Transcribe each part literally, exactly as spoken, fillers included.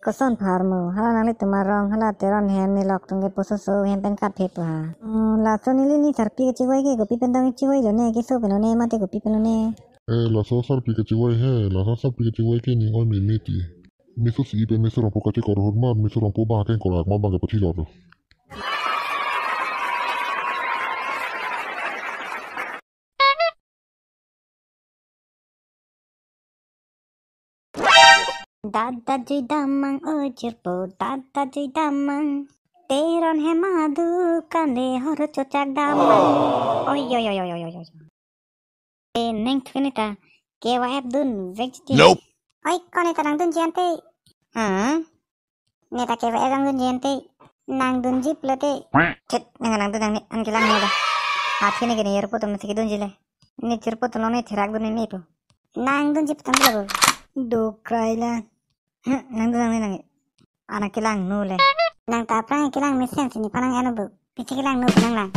Koson farmo hala nali tumarong hala teron hen ni lok tungge pososo hen pen kat phe pa la so ni ni sarpi ke chiwai ke gopi pen dang chiwai lo ne ke so pen ne mate gopi pen ne eh la so sarpi ke chiwai he la so sarpi ke chiwai ke ni oi mi miti miso si pen miso rompo kate kor hormat miso rompo ba ken korak ma bang ke pati lo Dada jui damang ojir po dada jui damang teron he madu kande horo cocak damang oi oi oi oi oi oi e neng tkunita kewa ep dun vegeti Nope. oi konita nang dun jante ha neta kewa ep nang dun jante nang dun jip lete chet nang nang dun nang an kilang neda hat kene kene yerpo to mesti dun jile ni cherpo to ne thirak dun ne po nang dun jip tang labo do kraila nang dun nang nang anak kilang nule nang ta prang kilang mesen sini panang anu bu pichi kilang nu panang lang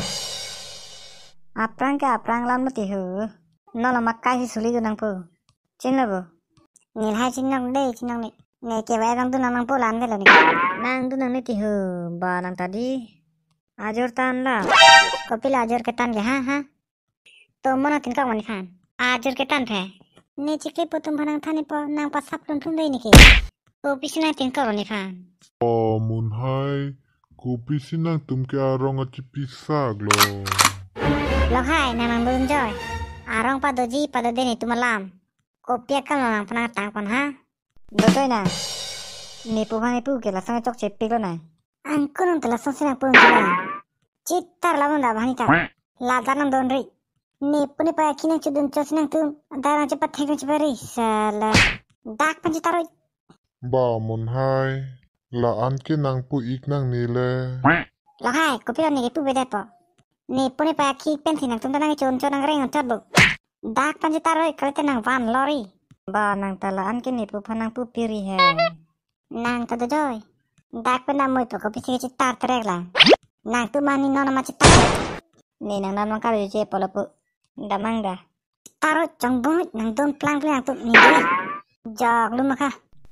aprang ke aprang lam mati hu nolo makai si suli du nang pu chin labo nil hai chin nang dei chin nang ni ne ke wa nang du nang pu lan de lo ni nang du nang ni ti hu ba nang tadi ajur tan la kopil ajur ke tan ge ha ha to mana tin ka mani khan ajur ke tan phe ne chike potum panang thani po nang pasap lum thum dei ni ke kopi sina tin ka ni khan mun hai kopi sinang tum ke arong achi pisak lo lo hai nang nang dun joy arong pa doji pa do deni tu malam kopi akal nang panang tang pan ha do joy na ni pu bhani pu ke la sang chok che pi lo na ang kunung te la sang sina pu ngi chitar la bunda bhani ta la danam don ri ni puni pa kinang chudun chos nang tum darang cepat thek cepari sala dak panci taroi ba mun hai la an ke nang pu ik nang ni le lo hai kopi ni ke pu bede po ni puni pa ki pen sinang tum nang chon chon nang reng chot bu dak panci taroi kalete nang van lori ba nang tala an ke ni pu phanang pu piri he nang ta do joy dak pe na moi po kopi si chitar trek la nang tu mani nona ma chitar ni nang nan ka je polo pu damang da taroi chong bu nang don plang plang tu ni jog lu ma kha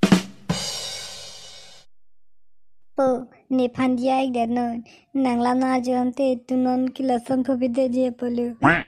po ni phandia ik der non nang la na jonte tu non ki lasan pho bide je polo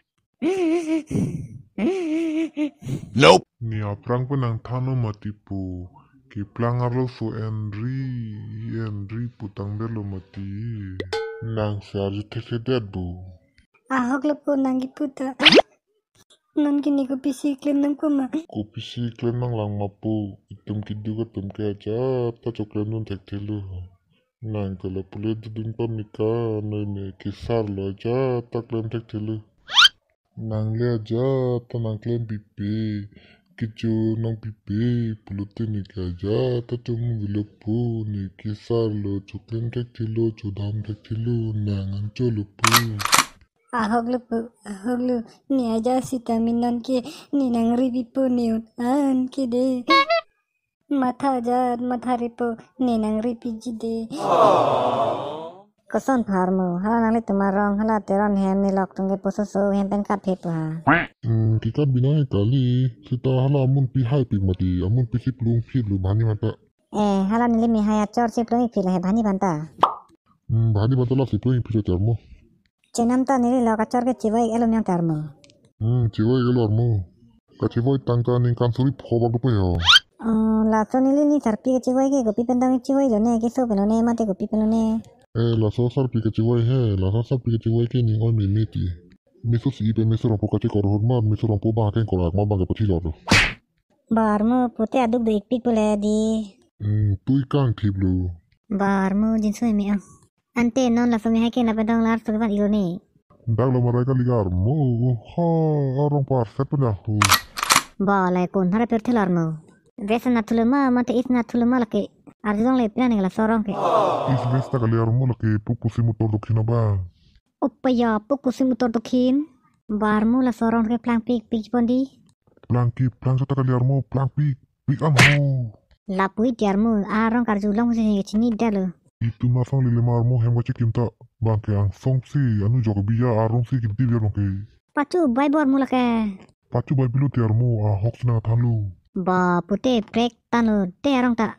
Nope. Ni aprang pun nang thano mati pu ki plang arlo so enri enri putang belo mati nang sarji theke det bu ahok lo po nangi puta non kini ko pisi klem nang ko ma kopi si klen nang lang mapu itum kidu ka tum ke aja ta coklen nun tek telu nang kala pule dudun pa mika noi me kisar lo aja ta klen tek telu nang le aja ta nang klen pipi kicu nang pipi pulute ni ke aja ta tum vilopu ni kisar lo coklen tek telu cudam tek telu nang anco lupu ahok lo po ahok lo ni aja sita minon ke ni nang ribi po ni an ke de matha jad matha ripo ni nang ripi jide koson farmo hala nang tumarong hala teron hen ni lok tungge pososo hen pen kat phe pa Hmm, kita binai kali kita hala amun pi hai pi mati amun pi sip lung pi lu bani mata eh hala nili mi haya chor sip lo phila he bhani banta hmm bani mata la sip lung pi lo termo chenam ta nili loka chor ke chiwai elo nyang tarmo hmm ciwai gelo armo ka ciwai tangka ning kan suri phobak du pe yo la so nili ni sarpi ke chiwai ke gopi pen dang chiwai lo ne ke so pen ne mate gopi pen ne eh la so sar pi ke ciwai he la so sar pi ke ciwai ke ning oi mi miti miso si pe miso rompo kate kor hormat miso rompo ba ken korak ma bang ke pati lo barmo pute aduk do ik pik pule di hmm tui kang thib lu barmo jinsu mi ang ante non la so mi hake na pedang lar so ban ilo ni dak lo marai ka ligar mo ha arong par set pun hu ba la kon hara per thelar mo vesa na tulema mate it na tulema la ke arjong le plan la sorong ke is vesta ka liar mo la ke pupu si motor do kina ba opaya puku sim motor to kin barmo la sorong ke plang pik pik pondi Plangki, plang sa takaliar mo, plang pik, pik am ho. la pui tiarmo arong karjulong se ke chini dalo Itu masang lilimar mo hem wachi kimta, bangke ang song si, anu joko biya arong si kimti biar nongke. pachu bai bor mula ke Pacu bai pilu tiar mo, ah hoks na thalu. ba pute prek tanu te arong ta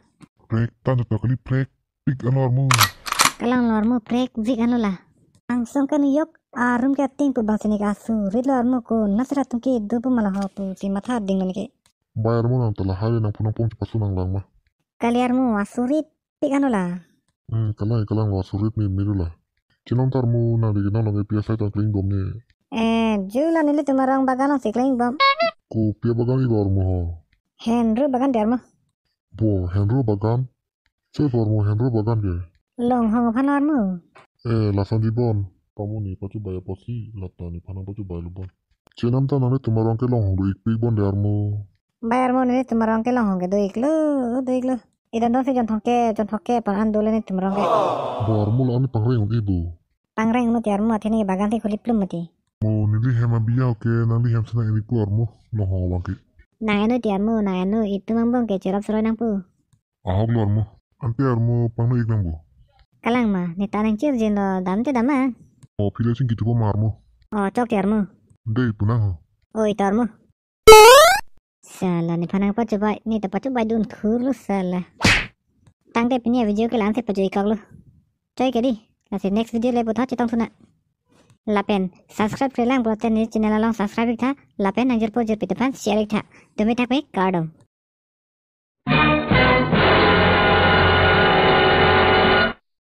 Prek, tan tak kali prek. Pik alarmu. Kalang lormu prek zik anu lah. Langsung ke New York. Arum ke ting pu bang sini kasu. Rit lormu ko nasrat tumki dupu malah hopu si matha ding ke. Bayarmu nang telah hari nang punang pung cepat sunang lang mah. Kaliarmu asurit pik anu lah. Hmm, kalang kalang lo surit mi miru lah. Cinom tarmu nang di nang nang piasa tang kling dom ni. Eh, jula nili tumarang bagalong si kling bom. Ku pia bagan i lormu ho. Henry bagan diarmu. Bo Henry bagan. Cek lormu Henry bagan ke. Long hong panarmu. Eh, lasan di bon. Kamu ni pacu bayar posi. Lata ni panang pacu bayar lubon. Cinam tan nang tumarang ke long hong duik pik bon diarmu. Bayarmu nili tumarang ke long hong ke duik lu, duik lu. Idan dong si jon thoke, jon thoke pan andole ni tumarang ke. Bo armu la ani pangreng ung ibu. Pangreng mu tiarmu atini bagan ti kulip plum mati. Mo nili hema biya ke nang di hem senang ini ku armu. Noh hong wangki. Nang enu tiarmu, nang enu itu mambong ke cerap seroy nang pu. Ahok lo armu. Ante armu pangno ik nang bu. Kalang ma, ni tanang cir jin lo dam te dam ah. Oh pilih sing gitu pa marmu. Oh, cok tiarmu. Dei punang ho. Oh, itarmu. Salah ni panang pacu bay, ni ta pacu bay dun khuru salah. Tang te pinya video ke lan se pacu ikak lu. Coy ke di. Lasi next video le butha chitong suna. Lapen subscribe ke lang boten ni channel long subscribe ik tha. Lapen anjir po jir pitapan share ik tha. Dumi tak pe kardom.